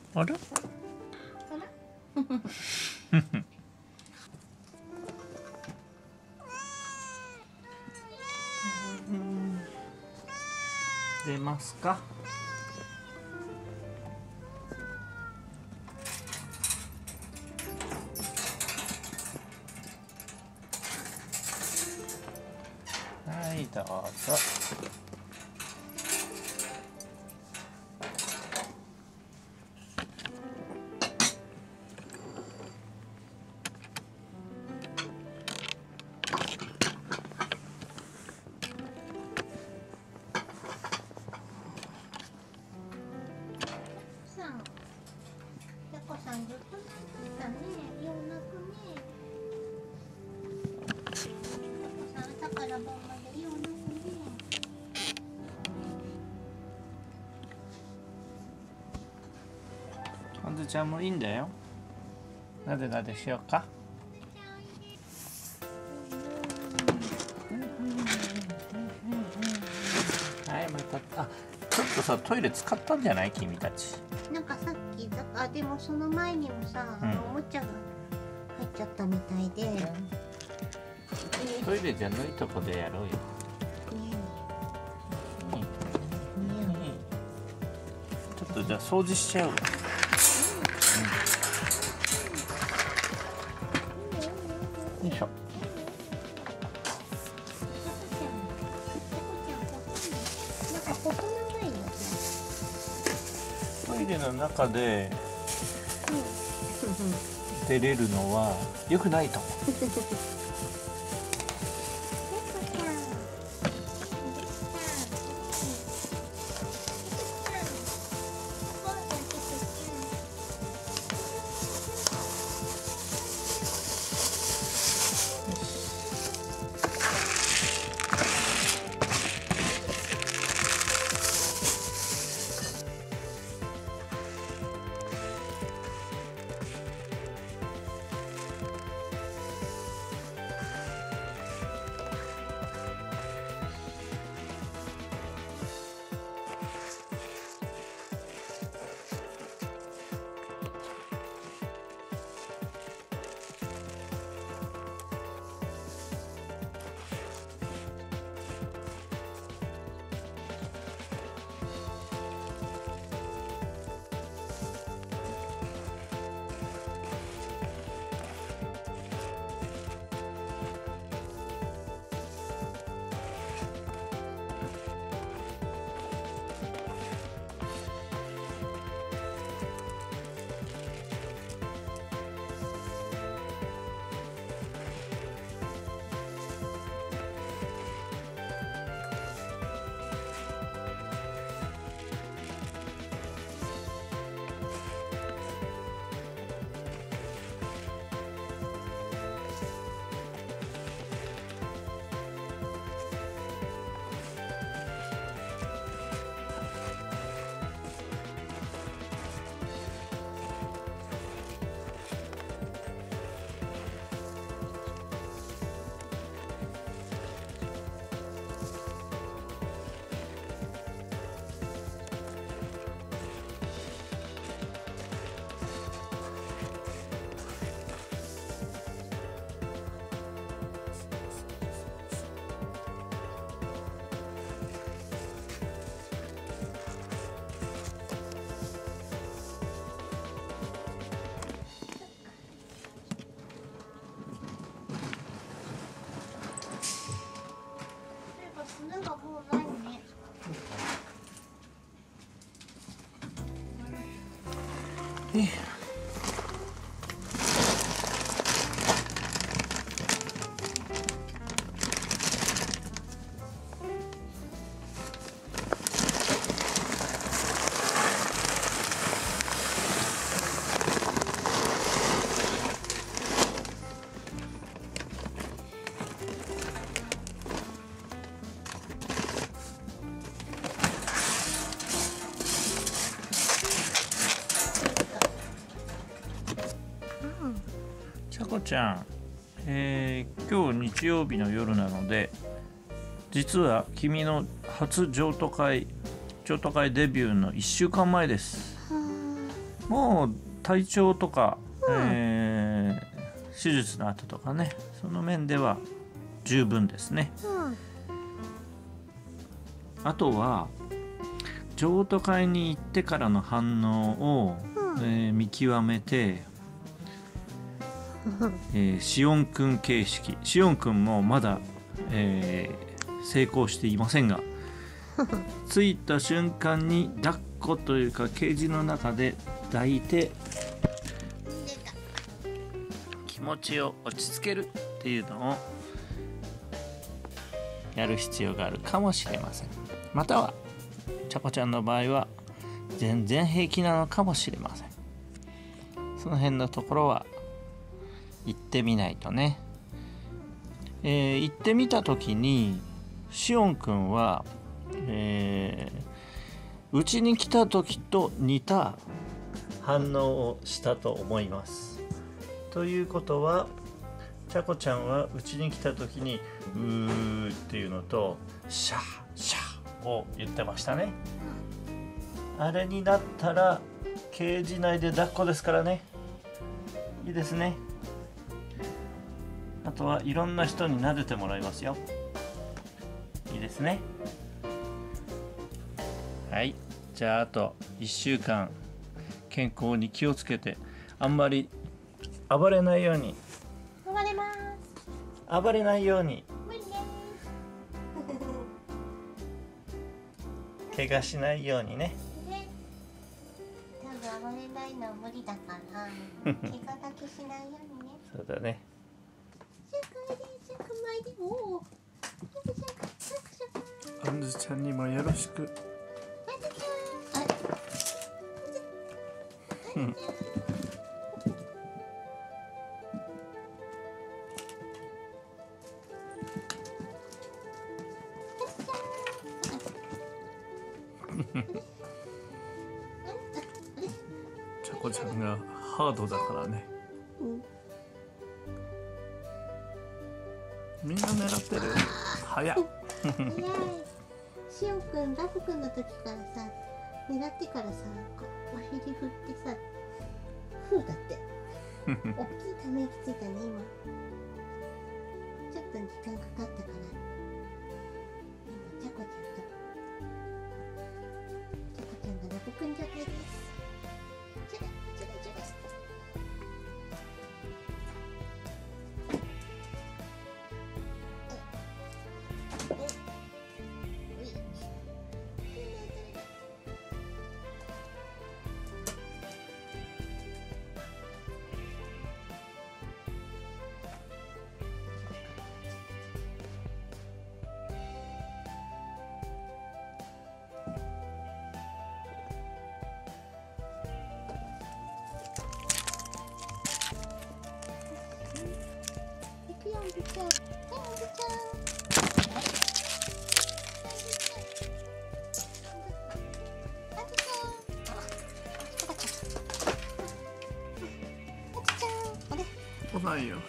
あら出ますか。はい、どうぞ。 ずっと泣いてたね。よう泣くね。朝から晩までよう泣くね。 あずちゃんもいいんだよ。なでなでしようか。はい、また。あ、ちょっとさ、トイレ使ったんじゃない？君たち。 なんかさっきでもその前にもさ、おもちゃが入っちゃったみたいで、 トイレじゃないとこでやろうよ。ちょっとじゃあ掃除しちゃうわ。よいしょ。トイレの中で出れるのは良くないと思う。ちゃこちゃん、今日日曜日の夜なので、実は君の初譲渡会デビューの1週間前です。 もう体調とか、手術の後とかね、その面では十分ですね。あとは譲渡会に行ってからの反応を、見極めて、しおんくん形式、しおんくんもまだ、成功していませんが着いた瞬間に抱っこというかケージの中で抱いて気持ちを落ち着けるっていうのをやる必要があるかもしれません。またはちゃこちゃんの場合は全然平気なのかもしれません。その辺のところは行ってみないとね。行ってみた時にしおんくんは、うちに来た時と似た反応をしたと思います。ということはちゃこちゃんはうちに来た時にうーっていうのとシャーシャーを言ってましたね。あれになったらケージ内で抱っこですからね。いいですね。あとはいろんな人に撫でてもらいますよ。いいですね。はい、じゃああと1週間健康に気をつけて、あんまり暴れないように、 暴れます。 暴れないように、 無理です。 怪我しないようにね。 多分暴れないのは無理だから怪我だけしないようにね。 そうだね。あんずちゃんにもよろしく。ちゃこちゃんがハードだからね。みんな狙ってる。早っ。 しおんくん、ラフくんの時からさ、狙ってからさ、こうお尻振ってさ、ふうだって。大きいため息ついたね、今。ちょっと時間かかったから。今、ちゃこちゃんがラフくん状態です。ちょだ、ちょだ、ちょだ。あんずちゃん、あんずちゃん。 来ないよ。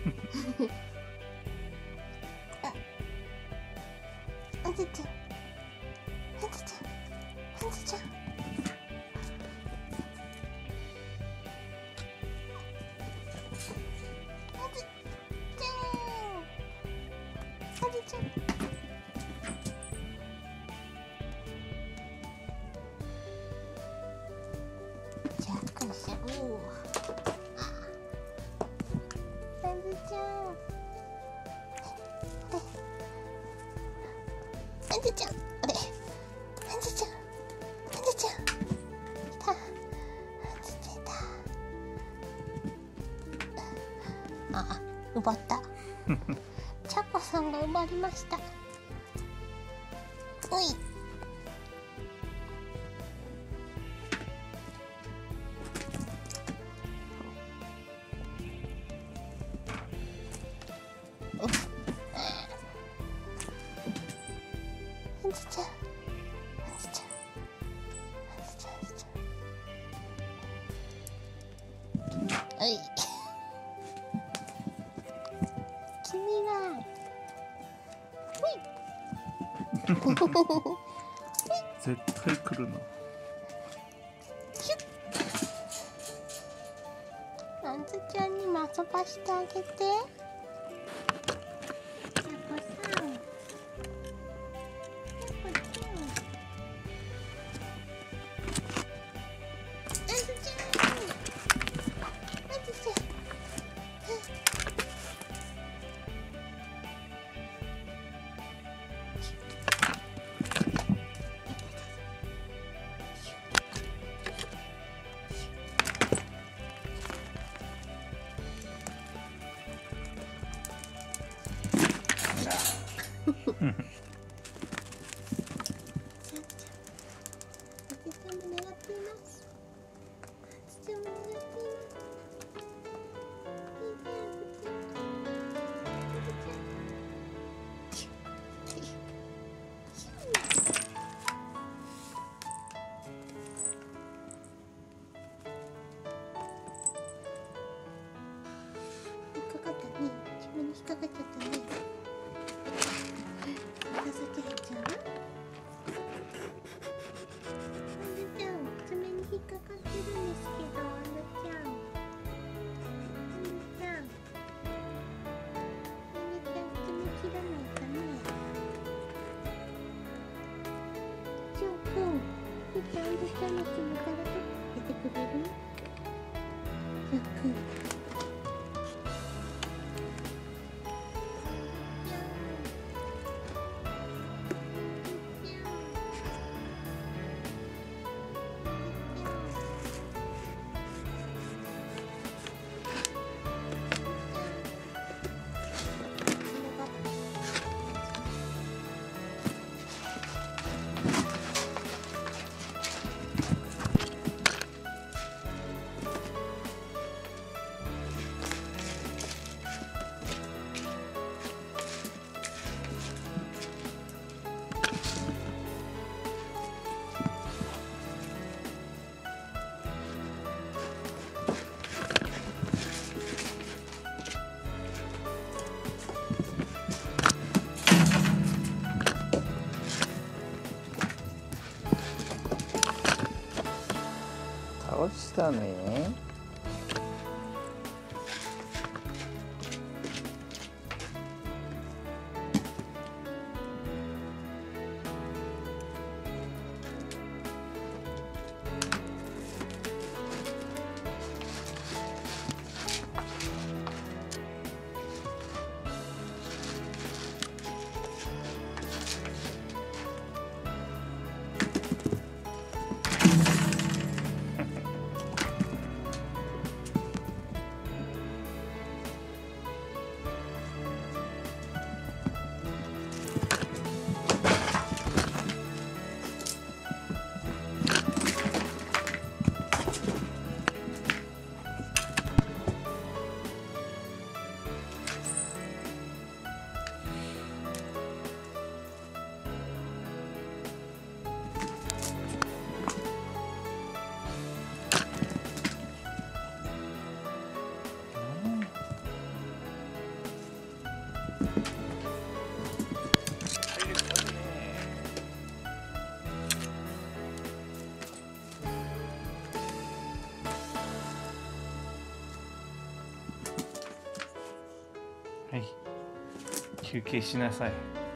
あんずちゃん、あんずちゃん、あんずちゃん。じゃあ、こうしよう。あんずちゃん。あんずちゃん。あれ。あんずちゃん。あんずちゃん。来た。あんずちゃんだ。あ、奪った。ちゃこさんが奪りました。おい。あんずちゃん、あんずちゃん、あんずちゃん、あんずちゃん。おい。君は。 絶対来るの。 ずちゃんにも遊ばしてあげて。ちゃこさん、ちゃこちゃん、あずちゃん、あずちゃん。引っかかったね。自分に引っかかっちゃったね。また先入っちゃう？アンドちゃん、爪に引っかかってるんですけど、アンドちゃん。アンドちゃん。アンドちゃん、爪切らないかね。ジョー君、ちょっとアンドちゃんの爪から取ってあげてくれる？ジョー君。 倒したね。はい、休憩しなさい。